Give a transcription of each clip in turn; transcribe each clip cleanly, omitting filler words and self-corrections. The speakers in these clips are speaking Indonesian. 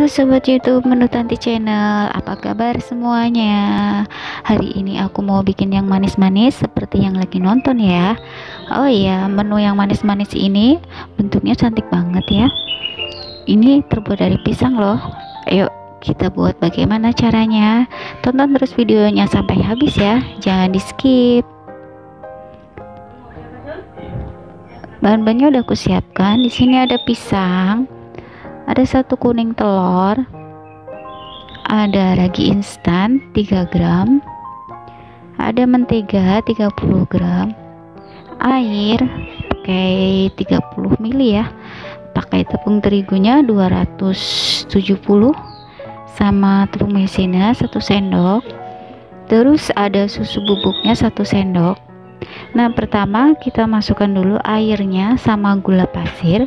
Sobat YouTube Menu Tanti Channel, apa kabar semuanya? Hari ini aku mau bikin yang manis-manis seperti yang lagi nonton ya. Oh iya, menu yang manis-manis ini bentuknya cantik banget ya. Ini terbuat dari pisang loh. Ayo kita buat bagaimana caranya. Tonton terus videonya sampai habis ya, jangan di skip. Bahan-bahannya udah aku siapkan. Di sini ada pisang, ada 1 kuning telur, ada ragi instan 3 gram, ada mentega 30 gram, air pakai 30 ml ya, pakai tepung terigunya 270 sama tepung maizena 1 sendok, terus ada susu bubuknya 1 sendok. Nah, pertama kita masukkan dulu airnya sama gula pasir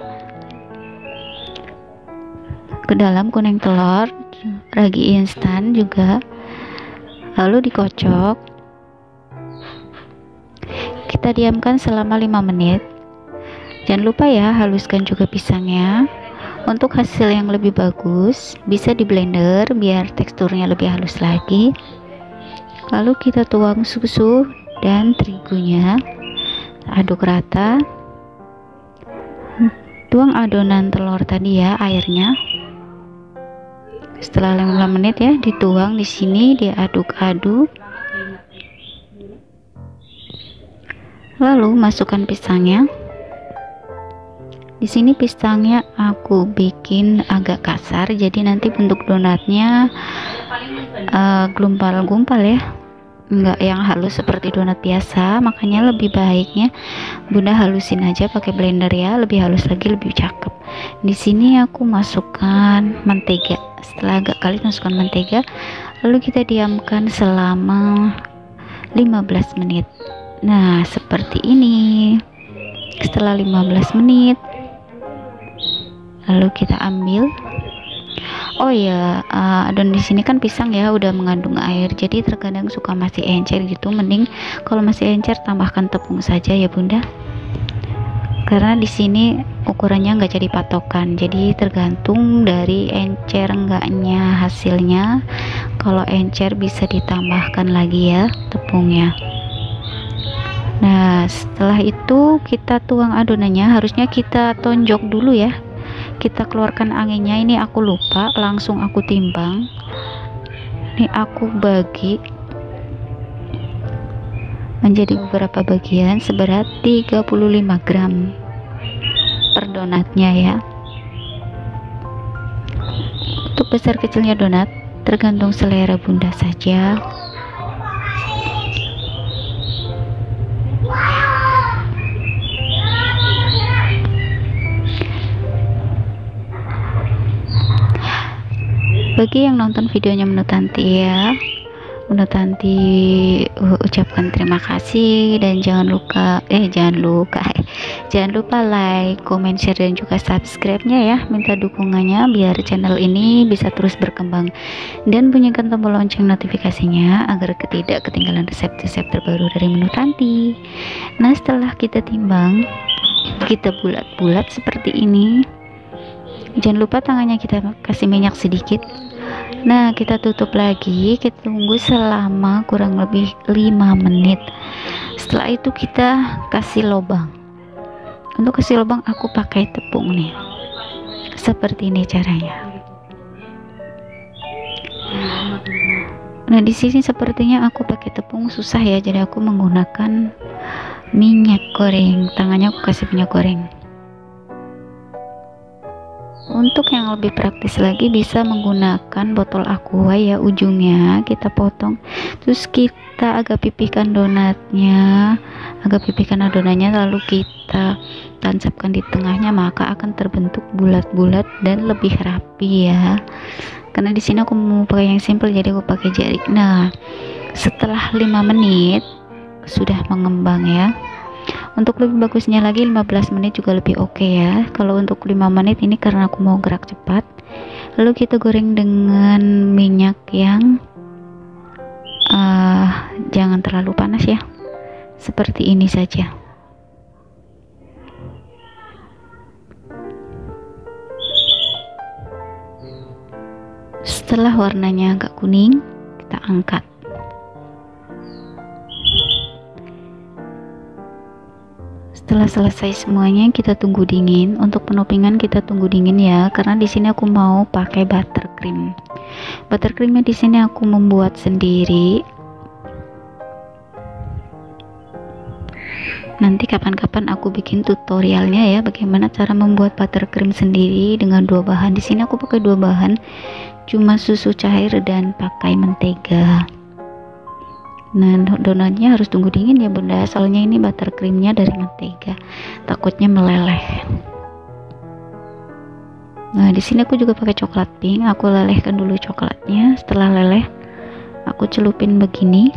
ke dalam kuning telur, ragi instan juga, lalu dikocok. Kita diamkan selama 5 menit. Jangan lupa ya, haluskan juga pisangnya. Untuk hasil yang lebih bagus bisa di blender biar teksturnya lebih halus lagi. Lalu kita tuang susu dan terigunya, aduk rata. Tuang adonan telur tadi ya, airnya. Setelah 5 menit ya, dituang di sini, diaduk-aduk. Lalu masukkan pisangnya. Di sini pisangnya aku bikin agak kasar, jadi nanti bentuk donatnya gumpal-gumpal ya, enggak yang halus seperti donat biasa. Makanya lebih baiknya Bunda halusin aja pakai blender ya, lebih halus lagi lebih cakep. Di sini aku masukkan mentega. Setelah agak kalis masukkan mentega, lalu kita diamkan selama 15 menit. Nah, seperti ini. Setelah 15 menit lalu kita ambil. Oh ya, adonan di sini kan pisang ya udah mengandung air, jadi terkadang suka masih encer gitu. Mending kalau masih encer tambahkan tepung saja ya Bunda, karena di sini ukurannya nggak jadi patokan, jadi tergantung dari encer enggaknya hasilnya. Kalau encer bisa ditambahkan lagi ya tepungnya. Nah, setelah itu kita tuang adonannya. Harusnya kita tonjok dulu ya, kita keluarkan anginnya. Ini aku lupa, langsung aku timbang. Ini aku bagi menjadi beberapa bagian seberat 35 gram per donatnya ya. Untuk besar kecilnya donat tergantung selera Bunda saja. Bagi yang nonton videonya Menu Tanti ya, Menu Tanti ucapkan terima kasih, dan jangan lupa like, comment, share, dan juga subscribe-nya ya. Minta dukungannya biar channel ini bisa terus berkembang, dan bunyikan tombol lonceng notifikasinya agar tidak ketinggalan resep-resep terbaru dari Menu Tanti. Nah, setelah kita timbang, kita bulat-bulat seperti ini. Jangan lupa tangannya kita kasih minyak sedikit. Nah, kita tutup lagi, kita tunggu selama kurang lebih 5 menit. Setelah itu kita kasih lubang. Untuk kasih lubang aku pakai tepung nih. Seperti ini caranya. Nah, di sini sepertinya aku pakai tepung susah ya, jadi aku menggunakan minyak goreng. Tangannya aku kasih minyak goreng. Untuk yang lebih praktis lagi bisa menggunakan botol aqua ya, ujungnya kita potong, terus kita agak pipihkan donatnya, lalu kita tancapkan di tengahnya, maka akan terbentuk bulat-bulat dan lebih rapi ya. Karena di sini aku mau pakai yang simple, jadi aku pakai jari. Nah, setelah 5 menit sudah mengembang ya. Untuk lebih bagusnya lagi 15 menit juga lebih oke ya. Kalau untuk 5 menit ini karena aku mau gerak cepat. Lalu kita goreng dengan minyak yang jangan terlalu panas ya, seperti ini saja. Setelah warnanya agak kuning, kita angkat. Setelah selesai semuanya, kita tunggu dingin. Untuk penopingan kita tunggu dingin ya, karena di sini aku mau pakai buttercream. Buttercreamnya di sini aku membuat sendiri. Nanti kapan-kapan aku bikin tutorialnya ya, bagaimana cara membuat buttercream sendiri dengan 2 bahan. Di sini aku pakai 2 bahan, cuma susu cair dan pakai mentega. Nah, donatnya harus tunggu dingin ya bunda, soalnya ini buttercreamnya dari mentega, takutnya meleleh. Nah, di sini aku juga pakai coklat pink. Aku lelehkan dulu coklatnya. Setelah leleh, aku celupin begini.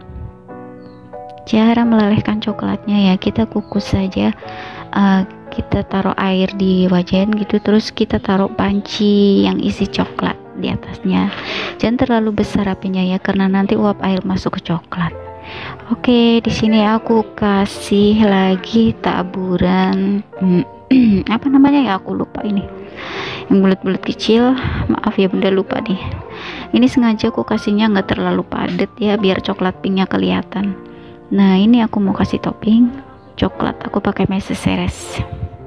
Cara melelehkan coklatnya ya, kita kukus saja. Kita taruh air di wajan gitu, terus kita taruh panci yang isi coklat di atasnya. Jangan terlalu besar apinya ya, karena nanti uap air masuk ke coklat. Oke, di sini aku kasih lagi taburan apa namanya ya, aku lupa ini. Yang bulat-bulat kecil, maaf ya bunda, lupa nih. Ini sengaja aku kasihnya nggak terlalu padat ya, biar coklat pinknya kelihatan. Nah, ini aku mau kasih topping coklat, aku pakai meses seres.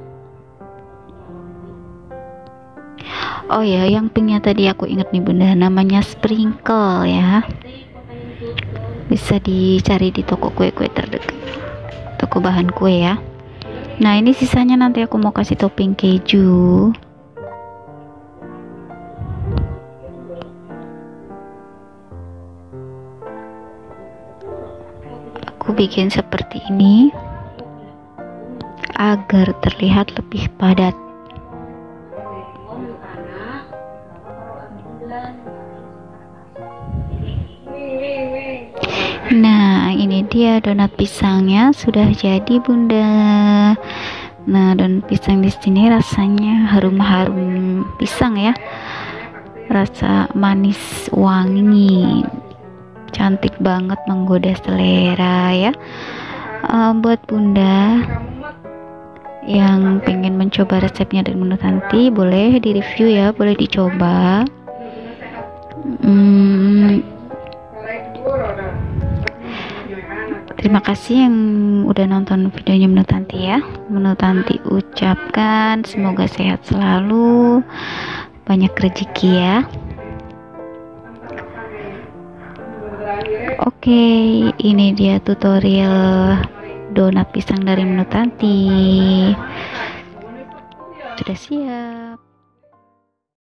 Oh ya, yang pinknya tadi aku inget nih bunda, namanya sprinkle ya. Bisa dicari di toko kue-kue terdekat, toko bahan kue ya. Nah, ini sisanya nanti aku mau kasih topping keju. Aku bikin seperti ini agar terlihat lebih padat. Nah, ini dia donat pisangnya sudah jadi bunda. Nah, donat pisang di sini rasanya harum-harum pisang ya, rasa manis wangi, cantik banget, menggoda selera ya. Buat bunda yang pengen mencoba resepnya dan menu Tanti, boleh di review ya, boleh dicoba. Terima kasih yang udah nonton videonya Menu Tanti ya. Menu Tanti ucapkan semoga sehat selalu, banyak rezeki ya. Oke, ini dia tutorial donat pisang dari Menu Tanti. Sudah siap.